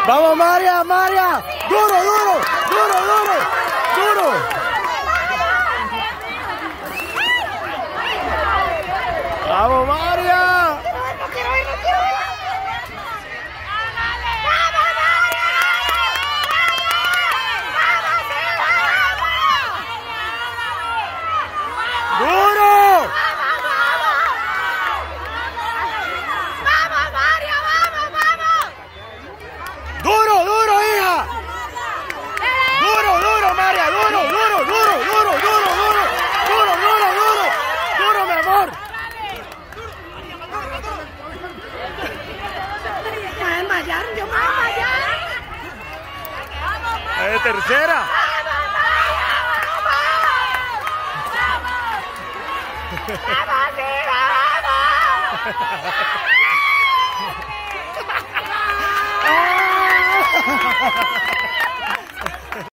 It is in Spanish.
Vamos, María, María. Duro, duro, duro, duro, duro. Vamos, María. No quiero ir, no quiero ir. ¡Duro! ¡Vamos, María! ¡Vamos, vamos! ¡Duro, duro, hija! ¡Duro, duro, María! ¡Duro, duro, duro, duro, duro, duro! ¡Duro, duro, duro! ¡Duro, mi amor! Me voy a desmayar, yo me voy a desmayar. ¡Es tercera! ¡Vamos, vamos!